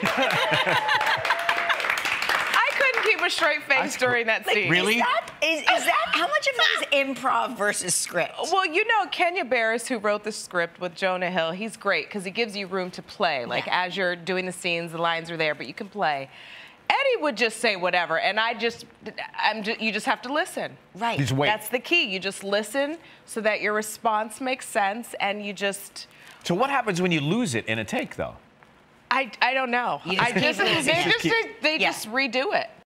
I couldn't keep a straight face during that scene. Really? Is that how much of that is improv versus script? Well, you know, Kenya Barris, who wrote the script with Jonah Hill, he's great because he gives you room to play. Like, as you're doing the scenes, the lines are there, but you can play. Eddie would just say whatever, and you just have to listen. Right. Just wait. That's the key. You just listen so that your response makes sense, and you just... So what happens when you lose it in a take, though? I don't know. You just keep losing. They just redo it.